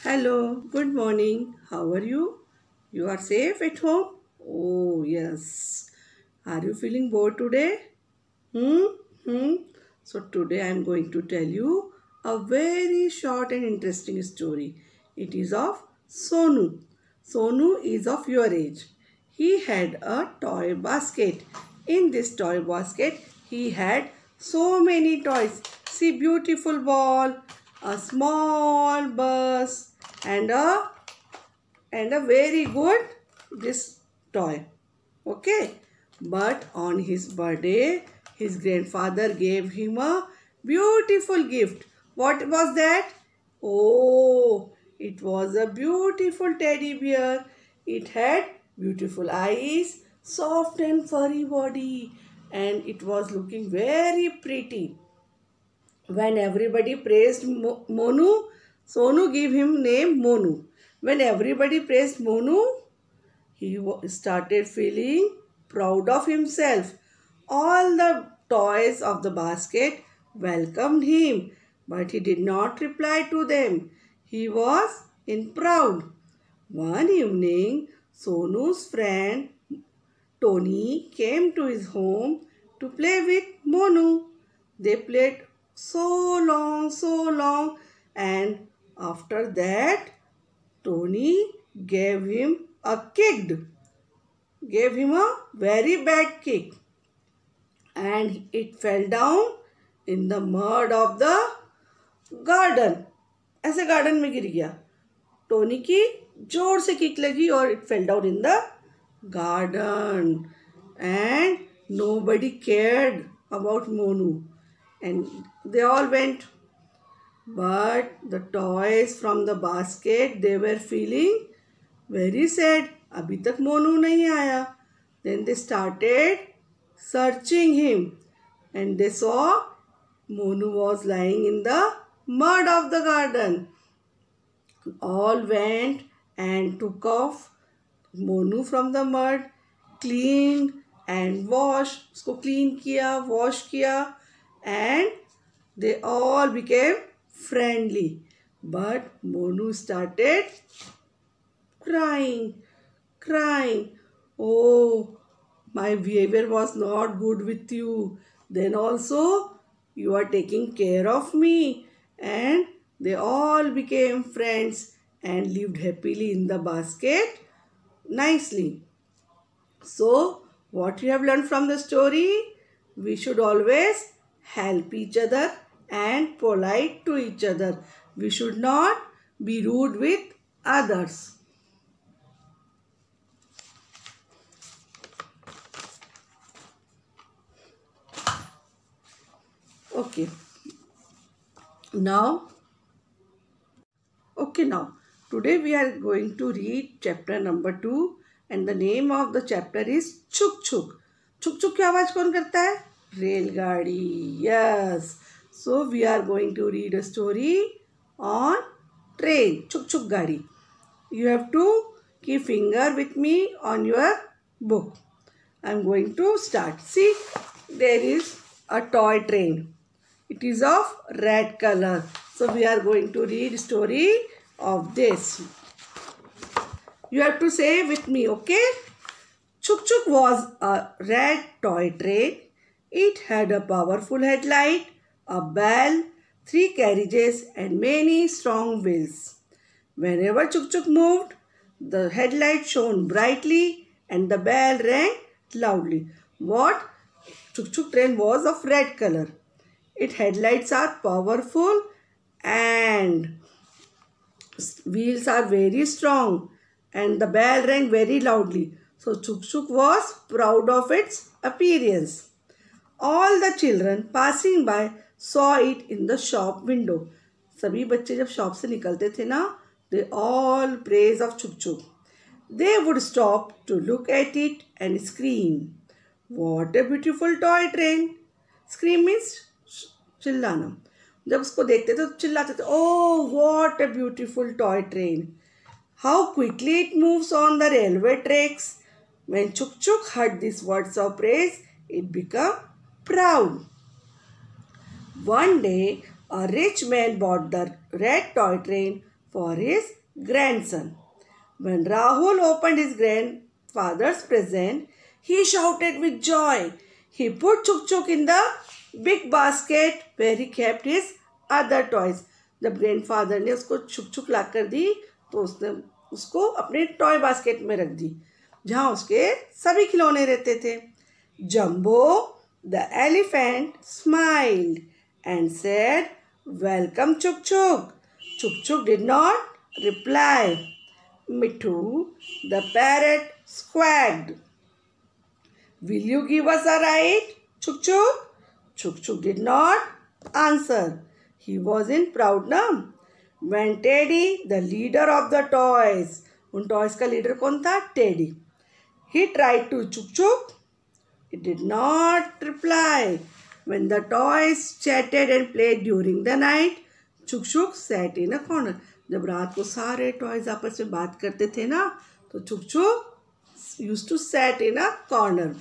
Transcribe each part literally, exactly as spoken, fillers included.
Hello, good morning. How are you? You are safe at home? Oh, yes. Are you feeling bored today? Hmm? Hmm? So, today I am going to tell you a very short and interesting story. It is of Sonu. Sonu is of your age. He had a toy basket. In this toy basket, he had so many toys. See, beautiful ball, a small bus, and a and a very good this toy. Okay, but on his birthday, his grandfather gave him a beautiful gift. What was that? Oh, it was a beautiful teddy bear. It had beautiful eyes, soft and furry body, and it was looking very pretty. When everybody praised Mo- Monu, Sonu gave him name Monu. When everybody praised Monu, he started feeling proud of himself. All the toys of the basket welcomed him, but he did not reply to them. He was in proud. One evening, Sonu's friend Tony came to his home to play with Monu. They played so long, so long, and after that, Tony gave him a kick, gave him a very bad kick, and it fell down in the mud of the garden. ऐसे garden में गिर गया. Tony की जोर से kick लगी और it fell down in the garden, and nobody cared about Monu, and they all went. But the toys from the basket, they were feeling very sad. अभी तक मोनू नहीं आया. Then they started searching him, and they saw Monu was lying in the mud of the garden. All went and took off Monu from the mud, cleaned and washed. उसको clean किया, wash किया, and they all became friendly. But Monu started crying, crying. Oh, my behavior was not good with you. Then also, you are taking care of me. And they all became friends and lived happily in the basket nicely. So, what you have learned from the story? We should always help each other and polite to each other. We should not be rude with others. Okay. Now, okay, now, today we are going to read chapter number two, and the name of the chapter is Chuk Chuk. Chuk Chuk की आवाज कौन करता है? रेलगाड़ी. Yes. So we are going to read a story on train. Chuk Chuk गाड़ी. You have to keep finger with me on your book. I am going to start. See, there is a toy train. It is of red color. So we are going to read story of this. You have to say with me, okay? Chuk Chuk was a red toy train. It had a powerful headlight, a bell, three carriages and many strong wheels. Whenever Chuk Chuk moved, the headlight shone brightly and the bell rang loudly. What? Chuk Chuk train was of red color. Its headlights are powerful and wheels are very strong and the bell rang very loudly. So Chuk Chuk was proud of its appearance. All the children passing by saw it in the shop window. सभी बच्चे जब shop से निकलते थे ना, they all praise of Chuk Chuk. They would stop to look at it and scream, "What a beautiful toy train!" Scream means चिल्लाना. जब उसको देखते थे तो चिल्लाते थे, "Oh, what a beautiful toy train! How quickly it moves on the railway tracks!" When Chuk Chuk heard these words of praise, it became proud. One day, a rich man bought the red toy train for his grandson. When Rahul opened his grandfather's present, he shouted with joy. He put Chuk Chuk in the big basket where he kept his other toys. जब grandfather ने उसको छुक छुक ला कर दी तो उसने उसको अपने टॉय बास्केट में रख दी जहाँ उसके सभी खिलौने रहते थे. Jumbo the elephant smiled and said, "Welcome, Chuk Chuk." Chuk Chuk did not reply. Mittu the parrot squawked, "Will you give us a ride, Chuk Chuk?" Chuk Chuk did not answer. He was in proud now. When Teddy, the leader of the toys, उन toys का leader कौन था? Teddy. He tried to Chuk Chuk. It did not reply. When the toys chatted and played during the night, Chuk Chuk sat in a corner. जब रात को सारे toys आपस में बात करते थे ना, तो Chuk Chuk used to sat in a corner.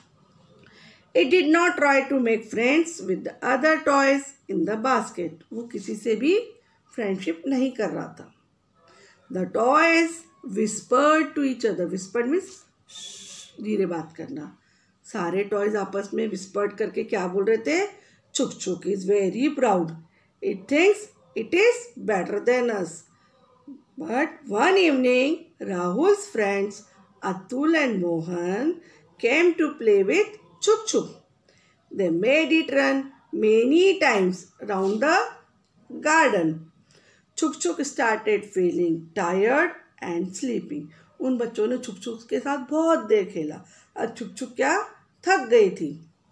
It did not try to make friends with the other toys in the basket. वो किसी से भी friendship नहीं कर रहा था. The toys whispered to each other. Whispered means धीरे बात करना. सारे टॉयज आपस में विस्पर्ड करके क्या बोल रहे थे? Chuk Chuk is very proud. It thinks it is better than us. But one evening Rahul's friends Atul and Mohan came to play with Chuk Chuk. They made it run many times round the garden. Chuk Chuk started feeling tired and sleeping. उन बच्चों ने चुक चुक के साथ बहुत देर खेला. अब चुक चुक क्या थक गई थी.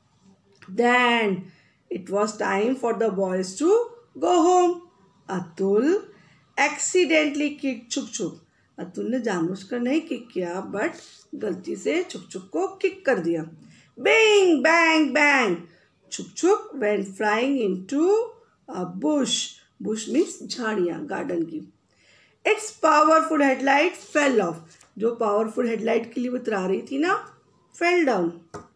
Then it was time for the boys to go home. Atul accidentally kicked चुक चुक. अतुल ने जानबूझकर नहीं किक किया बट गलती से चुक चुक को किक कर दिया. Bang bang bang. चुक चुक went flying into a bush. Bush means झाड़ियाँ गार्डन की. Its powerful headlight fell off. जो पावरफुल हेडलाइट के लिए उतरा रही थी ना, fell down.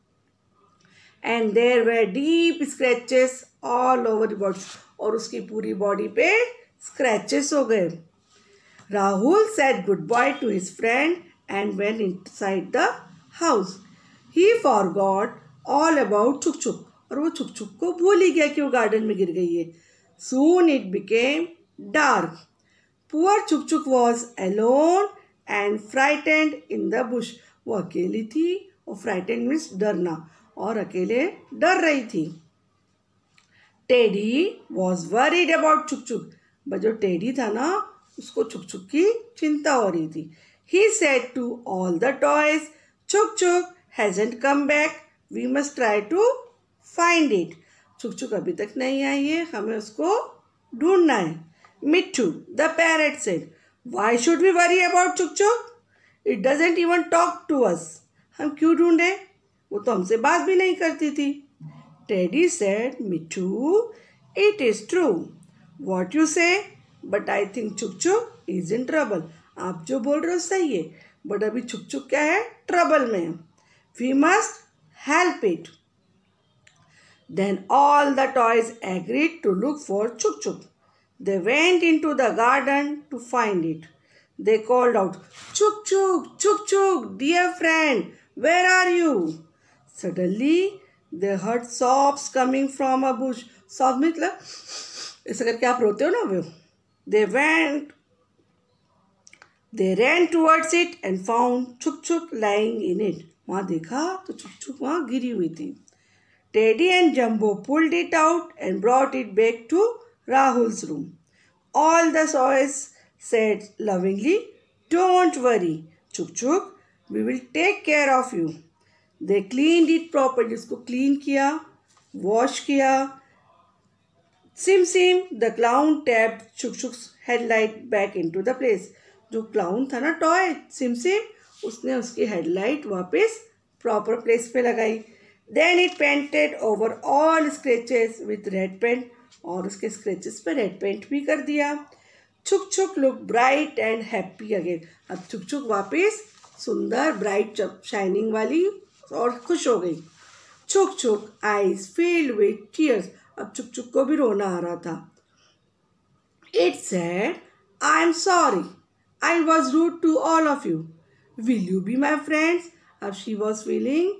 And there were deep scratches all over the body. और उसकी पूरी बॉडी पे स्क्रैचेस हो गए. Rahul said goodbye to his friend and went inside the house. He forgot all about चुक चुक. और वो चुक चुक को भूल ही गया कि वो गार्डन में गिर गई है. Soon it became dark. Poor चुक चुक was alone and frightened in the bush. वो अकेली थी और frightened means डरना और अकेले डर रही थी. Teddy was worried about चुक चुक. बट जो टेडी था ना उसको चुक चुक की चिंता हो रही थी. He said to all the toys, चुक चुक hasn't come back. We must try to find it. चुक चुक अभी तक नहीं आई है, हमें उसको ढूंढना है. Mittu the parrot said, Why should we worry about चुक चुक? It doesn't even talk to us. हम क्यों ढूंढे? वो तो हमसे बात भी नहीं करती थी. Teddy said, Mittu, it is true. What you say? But I think चुक चुक is in trouble. आप जो बोल रहे हो सही है, बट अभी चुक चुक क्या है? ट्रबल में है. We must help it. Then all the toys agreed to look for चुक चुक. They went into the garden to find it. They called out, Chuk Chuk, Chuk Chuk, dear friend, where are you? Suddenly, they heard sobs coming from a bush. Sobs मतलब ऐसा करके आप रोते हो ना वो. They went, they ran towards it and found Chuk Chuk lying in it. वहाँ देखा तो चुक चुक वहाँ गिरी हुई थी. Teddy and Jumbo pulled it out and brought it back to Rahul's room. All the toys said lovingly, Don't worry, Chuk Chuk, we will take care of you. They cleaned it properly. उसको clean किया, wash किया. Sim Sim, the clown tapped Chuk Chuk's headlight back into the place. जो clown था ना toy, Sim Sim, उसने उसकी headlight वापस proper place पे लगाई. Then it painted over all scratches with red paint. और उसके स्क्रेचेस पे रेड पेंट भी कर दिया. Chuk Chuk look bright and happy again. अब चुक चुक वापस सुंदर ब्राइट शाइनिंग वाली और खुश हो गई. चुक चुक आईज फील्ड विथ टीयर्स. अब चुक चुक को भी रोना आ रहा था. It said, I'm sorry. I was rude to all of you. Will you be my friends? अब she was feeling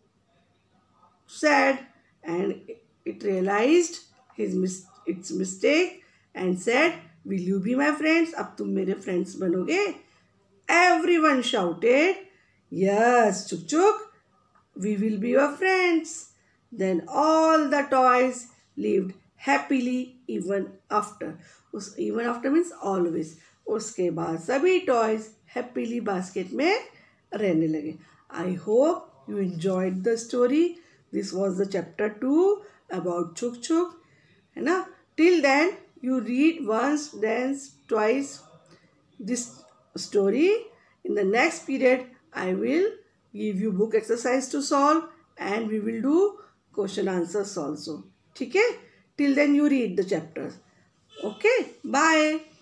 sad and it realized his mis- its mistake and said, will you be my friends? अब तुम मेरे friends बनोगे? Everyone shouted, yes, Chuk Chuk, we will be your friends. Then all the toys lived happily even after. उस even after means always. उसके बाद सभी toys happily basket में रहने लगे. I hope you enjoyed the story. This was the chapter two about Chuk Chuk. है ना? Till then you read once, then twice this story. In the next period, I will give you book exercise to solve and we will do question answers also. ठीक है? Till then you read the chapters. Okay? Bye.